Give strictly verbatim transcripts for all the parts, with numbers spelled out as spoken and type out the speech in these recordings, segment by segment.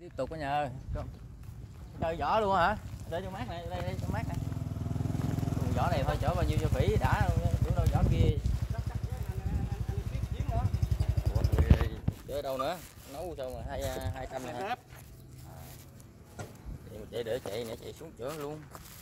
tiếp tục cả nhà ơi. Chơi vỏ luôn hả? Để cho mát này, đây đây cho mát này. Vỏ này thôi chở bao nhiêu cho phỉ đã luôn, chỗ đâu vỏ kia. Ủa, chở đâu nữa? Nấu sao mà hai hai trăm này hả? Chạy để chạy nè, chạy xuống chở luôn.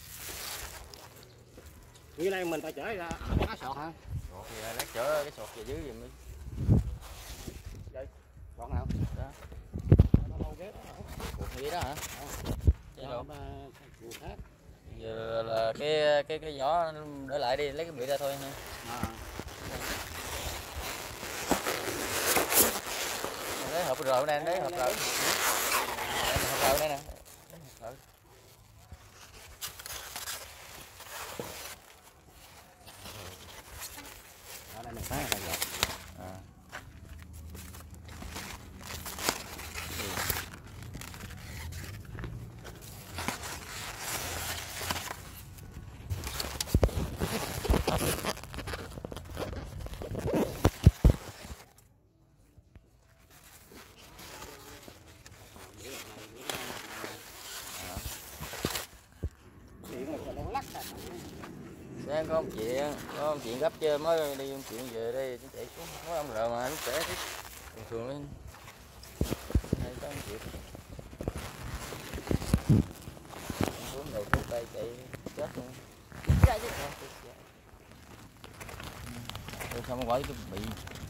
Như đây mình phải chở ra cá sọt hả? Sọt thì lát chở cái sọt về dưới rồi mới. Đây, sọt nào? Đó. Nó lâu ghét đó. Cột vậy đó hả? Vậy đâu? Khác. Giờ là cái cái cái vỏ để lại đi, lấy cái bụi ra thôi ha. À. Lấy hộp rượu đây, lấy hộp rượu. Hộp rượu đây nè. Ở đây mình phá ra rồi. À. Đang có một chuyện, có một chuyện gấp chơi mới đi một chuyện về đây chạy xuống có ông rồi mà lúc trẻ tiếp thường thường lên hay có một chuyện xuống đầu xuống tay chạy chết luôn rồi xong quay cái bị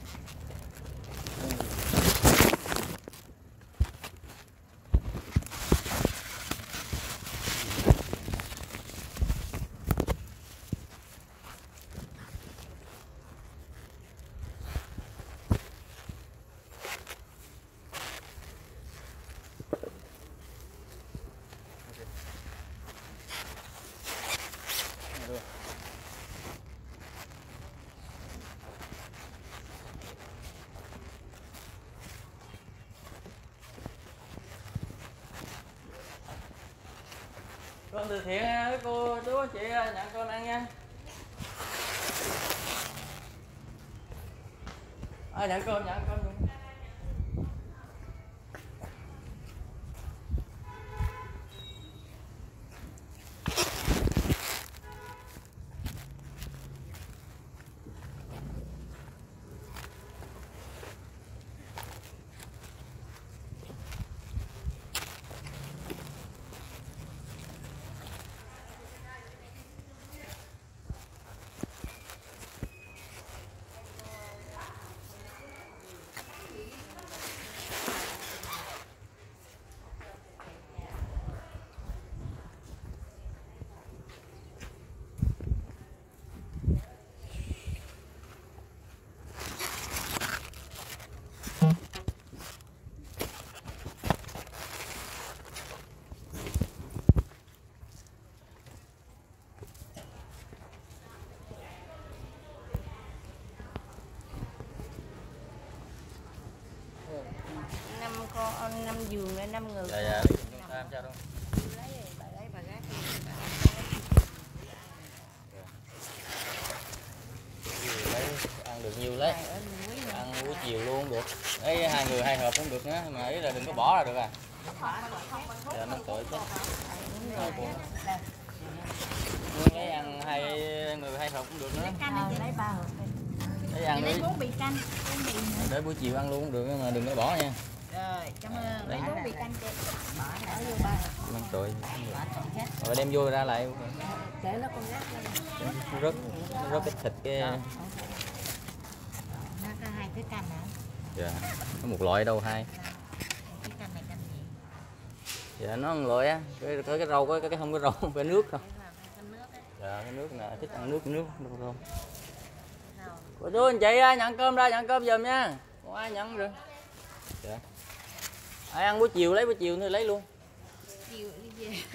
con từ thiện với cô chú chị nhận con ăn nha. À, nhận cơm nhận cơm luôn. năm con năm giường lên năm người. Dạ dạ, làm sao đâu. Lấy bà lấy bà gác. Lấy ăn được nhiều lấy. Ăn buổi chiều luôn được. Ấy hai người hai hộp cũng được nữa, mà ý là đừng có bỏ ra được à. Dạ nó tội chứ. Lấy ăn hai người hai hộp cũng được nữa. Lấy ba hộp. Lấy ăn lấy đi. bốn bì canh. Để buổi chiều ăn luôn cũng được mà đừng có bỏ nha. Rồi, cảm ơn. Lấy bốn bì canh cho bỏ vô ba hộp. Mang tội. Rồi đem vô ra lại. Để nó con rác lên. Rớt rớt cái thịt cái. Nó có hai cái canh hả? Dạ. Có một loại đâu hai. Cái canh này canh gì? Dạ nó một loại á, cái cái, cái rau cái cái không có rau, cái nước không. Dạ cái nước nè, thích ăn nước nước đâu không. Cô chú anh chị nhận cơm ra, nhận cơm giùm nha. Không ai nhận được. Dạ. Ai ăn buổi chiều lấy buổi chiều nữa lấy luôn. Chiều đi về.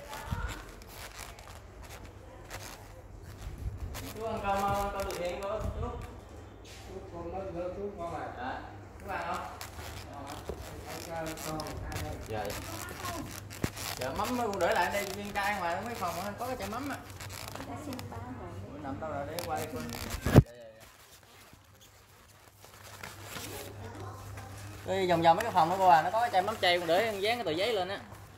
Chú ăn cơm không? Ăn cơm từ thiện không? con này. Dạ. Có ăn không? Dạ. Dạ mắm cũng để lại đây viên cay ngoài mấy phòng có cái chai mắm á. Bữa nằm đâu rồi để quay coi. Đi vòng vòng mấy cái phòng đó cô à, nó có cái chai mắm chay, con để dán cái tờ giấy lên á.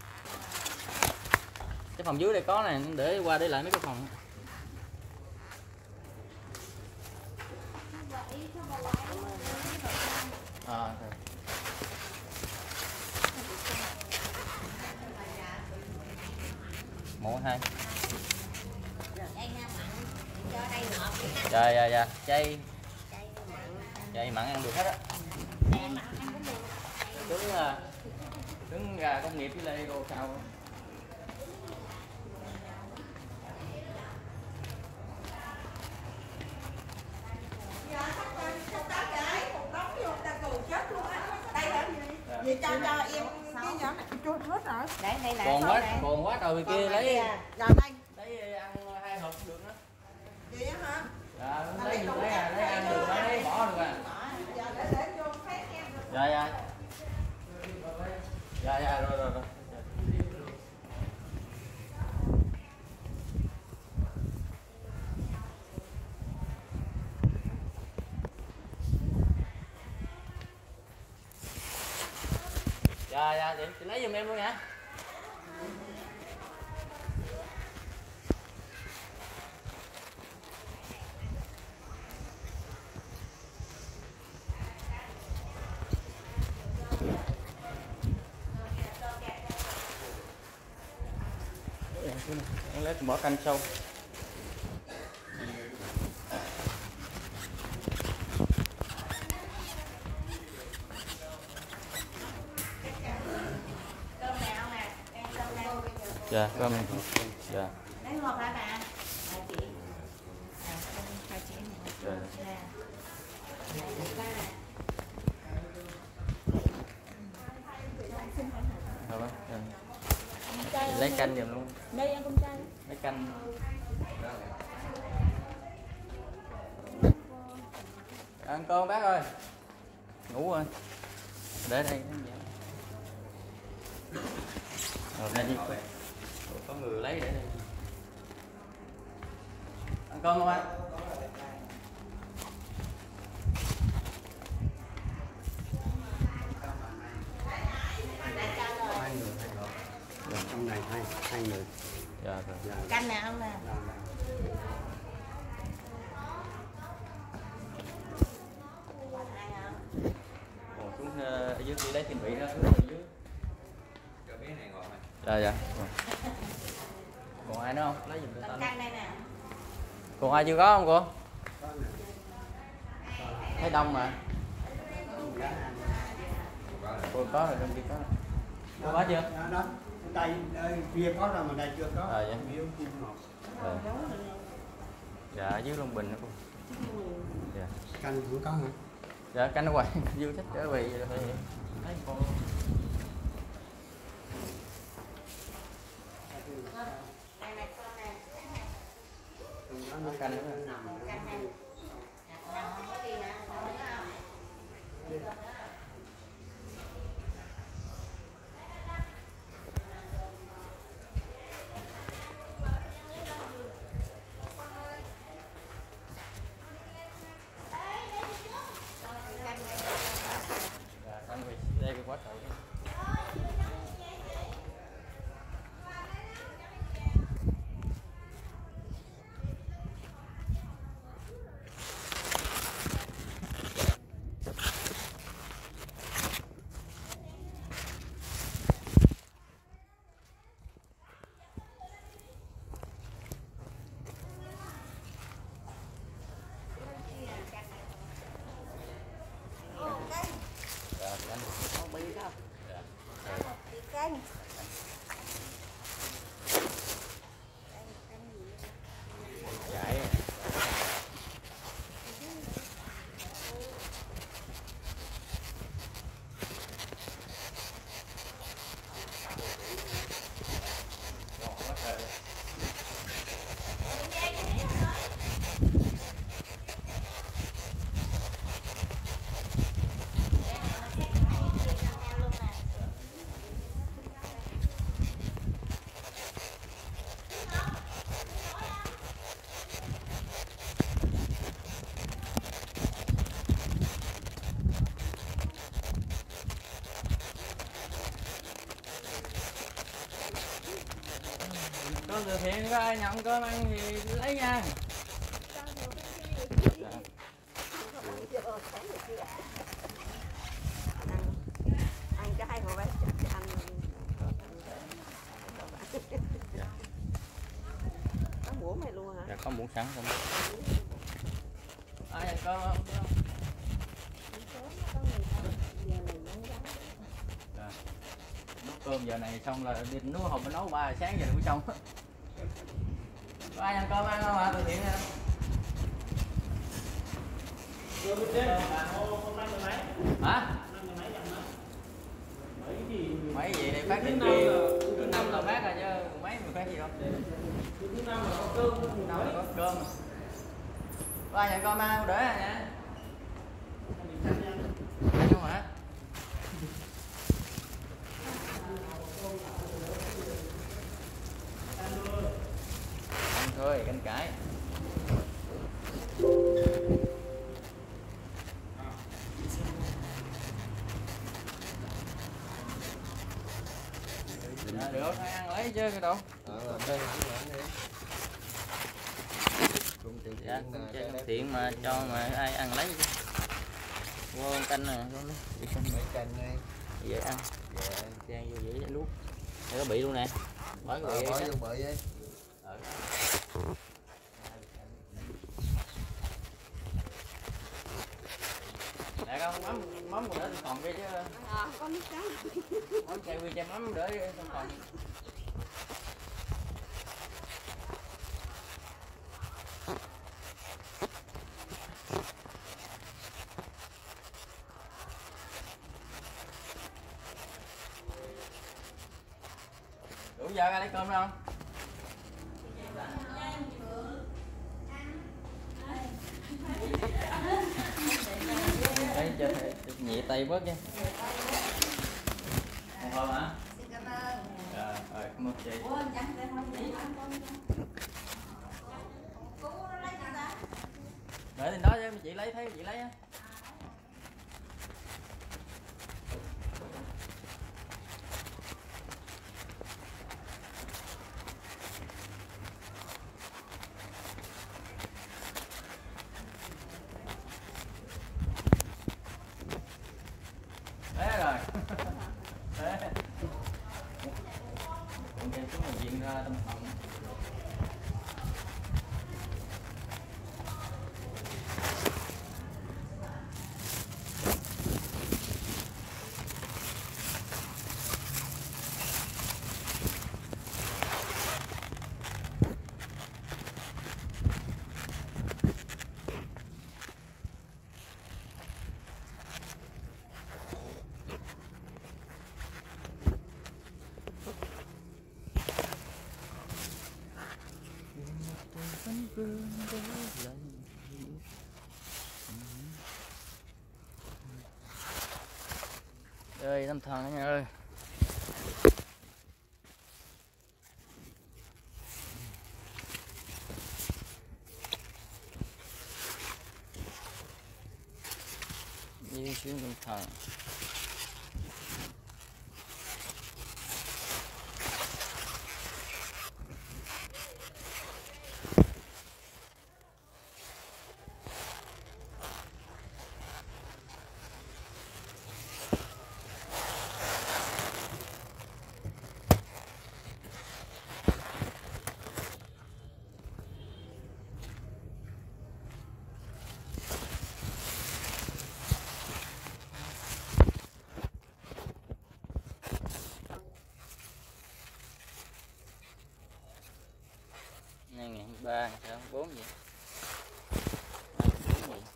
Cái phòng dưới đây có này, để qua để lại mấy cái phòng. À, một hai. Dạ dạ dạ, chay. Chay mặn ăn được hết á. Trứng trứng gà công nghiệp với lại đồ xào. Vậy cho cho em cái nhỏ này trôi hết rồi. Để đây là còn quá còn quá trời kia lấy rồi đây. Lấy ăn hai hộp được nữa. Vậy hả? Dạ, lấy lấy lấy, lấy ăn được lấy bỏ được à. Giờ để để vô phát em. Dạ dạ. Dạ dạ rồi rồi rồi. Dạ dạ chị, chị lấy giùm em luôn nha. Em lấy bỏ canh sâu. Dạ, cơm này. Dạ. Lấy hộp hả bà? Bà chị. Bà chị. Dạ. Thôi bác. Dạ. Lấy canh giùm luôn. Đây ăn con trai. Lấy canh. Ăn cơm bác ơi. Ngủ rồi. Để đây. Rồi đây đi. Có người lấy để đây. Ăn cơm không anh? Trong này hai hai người. Dạ rồi. Canh nè ông nè. Còn xuống ở dưới đi lấy tiền vị đó, xuống ở dưới. Cho bé này ngồi này. Dạ dạ. Còn ai nữa không? Lấy giùm tụi tao. Canh đây nè. Còn ai chưa có không cô? Thấy đông mà. Cô có rồi, trong kia có. Cô có chưa? Đó. Đây kia có rồi mà đây chưa có. Ờ vậy. Miếu chim ngọt. Ờ. Dạ ở dưới Long Bình đó cô. Dạ. Canh cũng có hả? Dạ canh ở ngoài dư thích trở về rồi phải thấy con. Nó canh nữa. Đây cái quá trời. Canh. Chạy. cơm từ thiện, có ai nhận cơm ăn thì lấy nha. Ăn cái hồi bé ăn có muỗng mày luôn hả? Dạ có muỗng sẵn không? Ai nhận cơm không? Dạ. Nấu cơm giờ này xong là đi nấu hồng nấu ba sáng giờ mới xong. Có ai ăn cơm ăn không ạ? Từ thiện nha. Hả? Mấy gì đây phát định kỳ thứ năm là phát rồi chứ mấy mình phát gì đâu. Thứ năm là có cơm, thứ năm là có cơm. Có ai nhận cơm ăn không để à nha. Ăn không hả? Ăn thôi, canh cải. Dạ, được thôi ăn lấy chứ cái đâu. Ờ, đây ăn đi. Dạ, cũng chơi công thiện mà cho mà ai ăn lấy chứ. Vô canh nè, con đi canh Mấy canh đây. vậy ăn. Dạ. Chan vô dễ luộc. Đây có bị luôn nè. Bỏ cái bị Bỏ đi. vô bự đi. Ờ. Nè con mắm mắm còn để trong phòng kia chứ. Ờ, có nước trắng. Mắm chay quy chay mắm để trong phòng. Đủ giờ ra lấy cơm đâu? Đây cho nhẹ tay bớt nha. Một hộp hả? Rồi, rồi cảm ơn chị. Để trên đó chứ chị lấy thấy chị lấy á. Thế rồi. Thế. Còn cái chúng mình diện ra tâm phòng. Ơi tâm thần anh ơi. Đi xuống tâm thần. Này ngày ba sao bốn vậy? bốn vậy.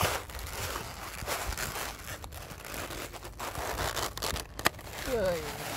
Ơi.